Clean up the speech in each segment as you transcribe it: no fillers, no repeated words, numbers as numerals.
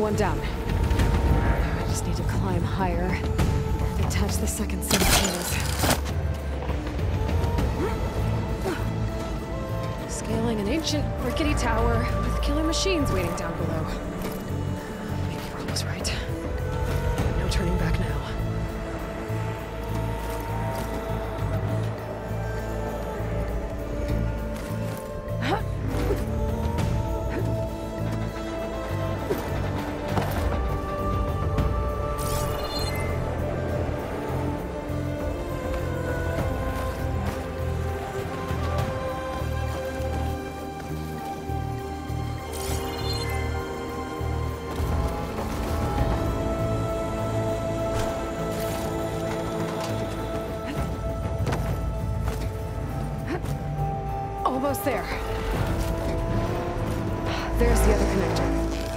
one down. I just need to climb higher and attach the second set of cables. Scaling an ancient, rickety tower with killer machines waiting down below. Maybe Earl was right. No turning back now. Almost there. There's the other connector.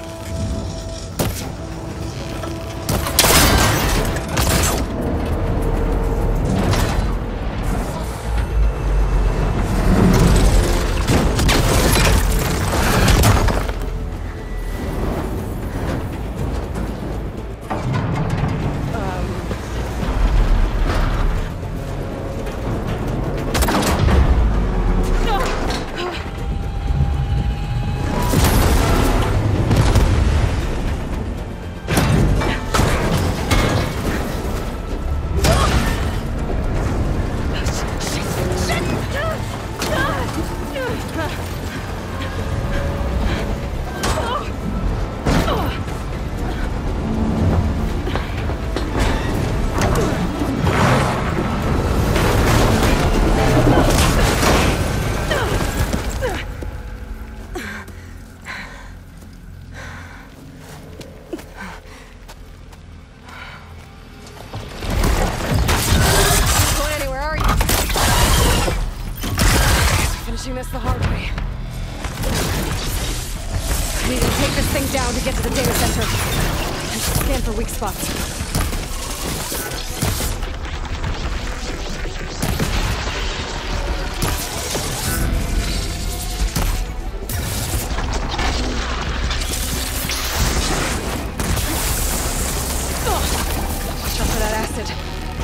This the hard way. I need to take this thing down to get to the data center. And scan for weak spots. Watch out for that acid.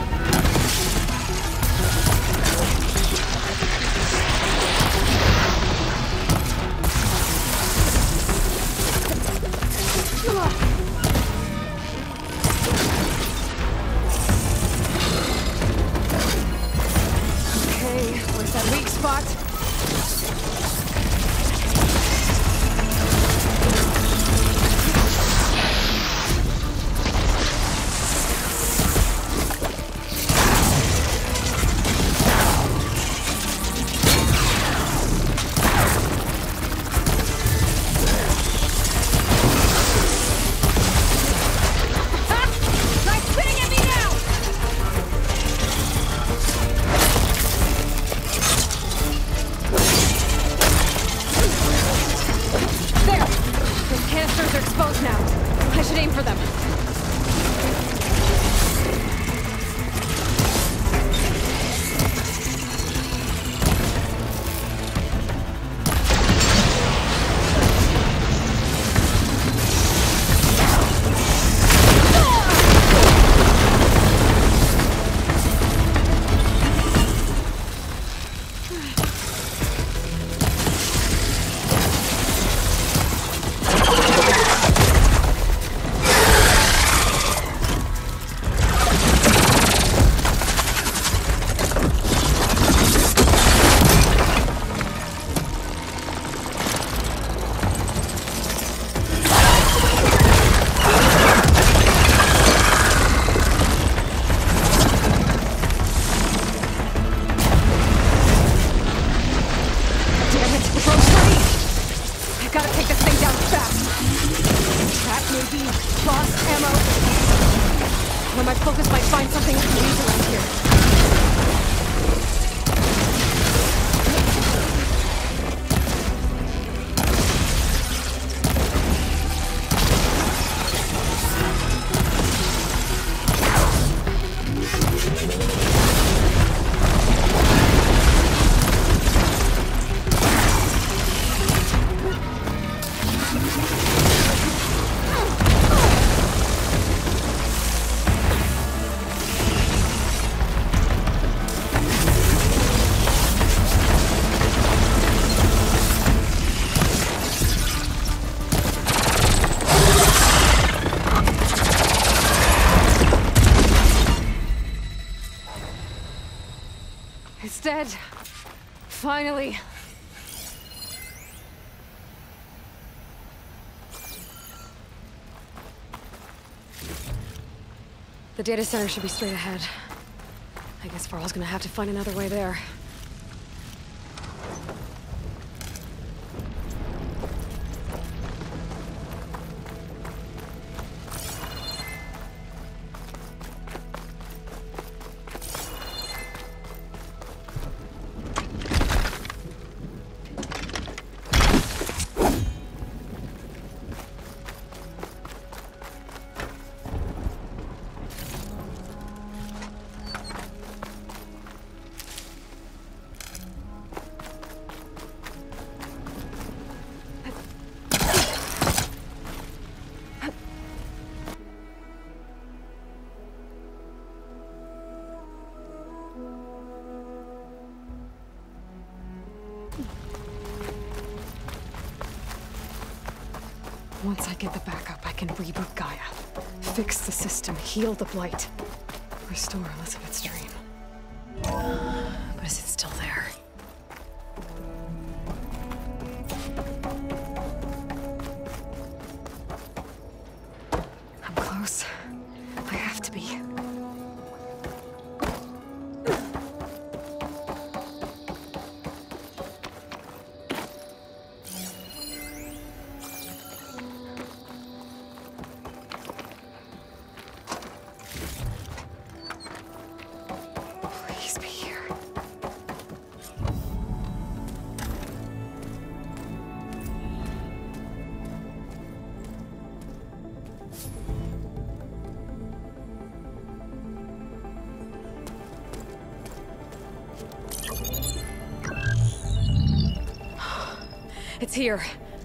I should aim for them. ahead. Finally. The data center should be straight ahead. I guess Varl's gonna have to find another way there. Once I get the backup, I can reboot Gaia, fix the system, heal the Blight, restore Elizabeth's dream. But is it still there? I'm close. I have to be. Please be here. It's here.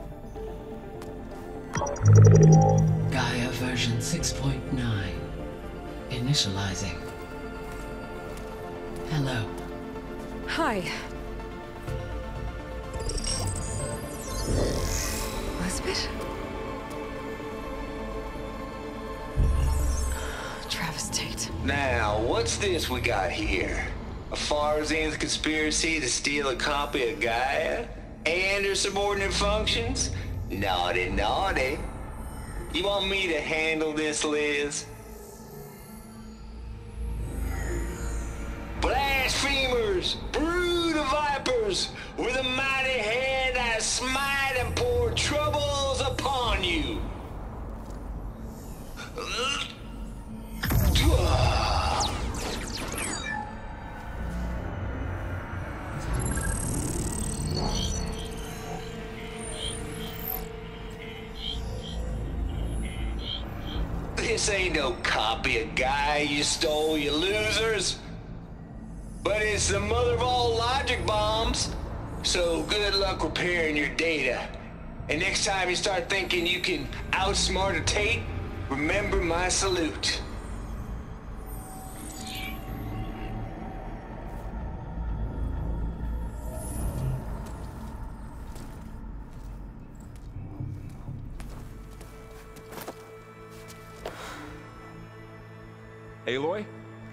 Gaia version 6.9. Initializing. Hello. Hi. Elizabeth? Travis Tate. Now, what's this we got here? A Farzan's conspiracy to steal a copy of Gaia? And her subordinate functions? Naughty, naughty. You want me to handle this, Liz? Blasphemers! Brood of vipers! With a mighty hand I smite and pour troubles upon you! This ain't no copy of Gaia you stole, you losers. But it's the mother of all logic bombs. So good luck repairing your data. And next time you start thinking you can outsmart a Tate, remember my salute. Aloy?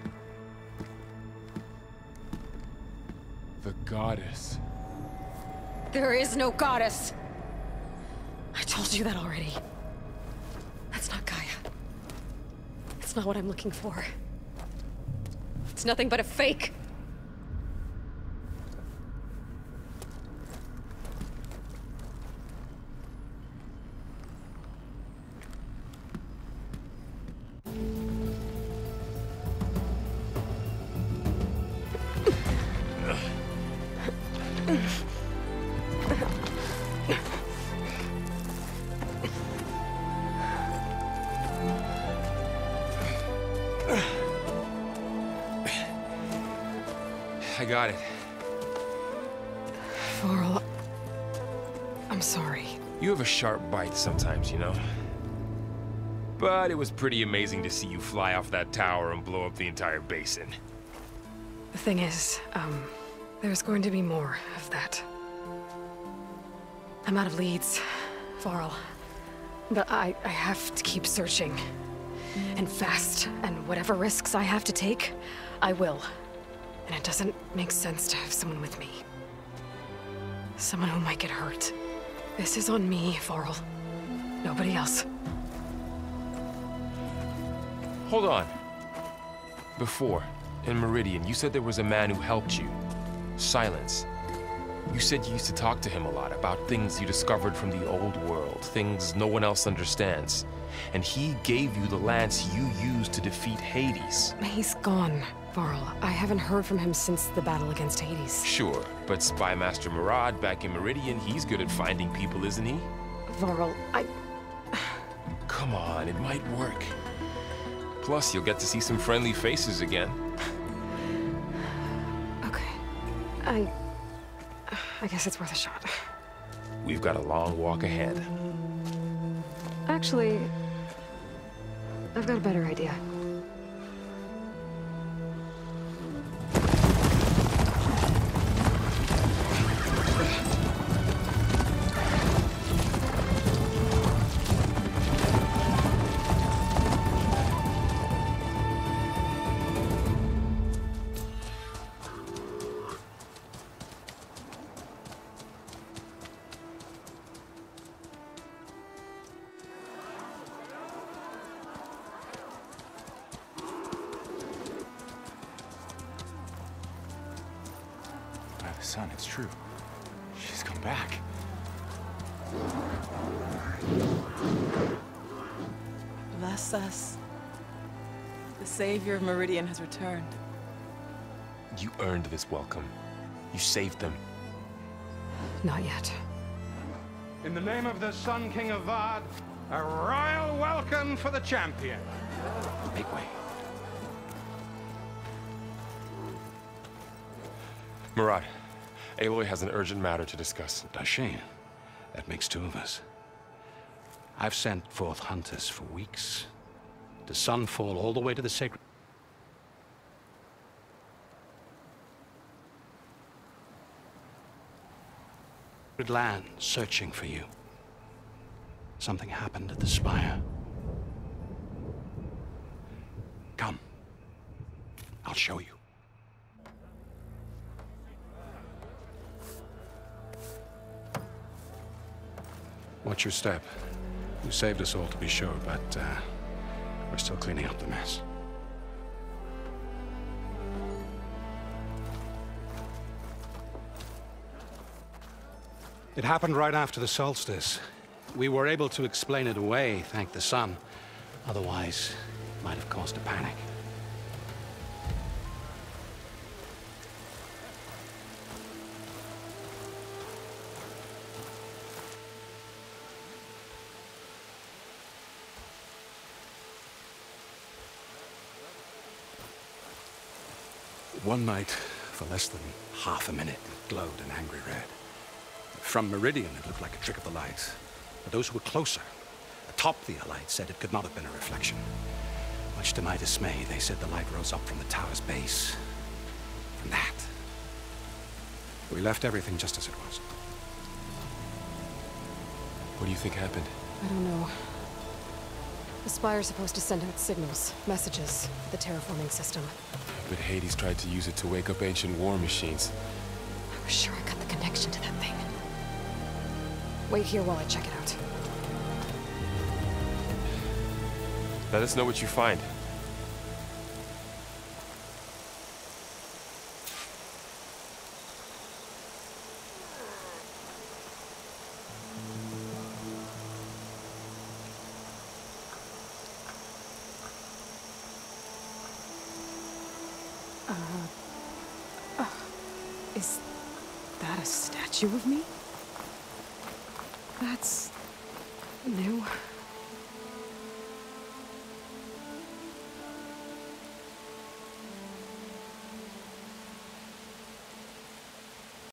The goddess. There is no goddess. I told you that already. That's not Gaia. It's not what I'm looking for. It's nothing but a fake. I got it. Varl, I'm sorry. You have a sharp bite sometimes, you know? But it was pretty amazing to see you fly off that tower and blow up the entire basin. The thing is, there's going to be more of that. I'm out of leads, Varl. But I have to keep searching. And fast, and whatever risks I have to take, I will. And it doesn't make sense to have someone with me. Someone who might get hurt. This is on me, Varl. Nobody else. Hold on. Before, in Meridian, you said there was a man who helped you. Silence. You said you used to talk to him a lot about things you discovered from the old world, things no one else understands. And he gave you the lance you used to defeat Hades. He's gone, Varl. I haven't heard from him since the battle against Hades. Sure, but Spy Master Murad back in Meridian, he's good at finding people, isn't he? Varl, Come on, it might work. Plus, you'll get to see some friendly faces again. Okay. I guess it's worth a shot. We've got a long walk ahead. Actually, I've got a better idea. Son, it's true. She's come back. Bless us. The savior of Meridian has returned. You earned this welcome. You saved them. Not yet. In the name of the Sun King of Vard, a royal welcome for the champion. Make way. Murad, Aloy has an urgent matter to discuss. Dashane, that makes two of us. I've sent forth hunters for weeks. To Sunfall all the way to the sacred land, searching for you. Something happened at the Spire. Come. I'll show you. Watch your step. You saved us all, to be sure, but we're still cleaning up the mess. It happened right after the solstice. We were able to explain it away, thank the sun. Otherwise, it might have caused a panic. One night, for less than half a minute, it glowed an angry red. From Meridian, it looked like a trick of the light. But those who were closer, atop the light, said it could not have been a reflection. Much to my dismay, they said the light rose up from the tower's base. From that. We left everything just as it was. What do you think happened? I don't know. The Spire's supposed to send out signals, messages, for the terraforming system. But Hades tried to use it to wake up ancient war machines. I was sure I got the connection to that thing. Wait here while I check it out. Let us know what you find. Is that a statue of me? That's new.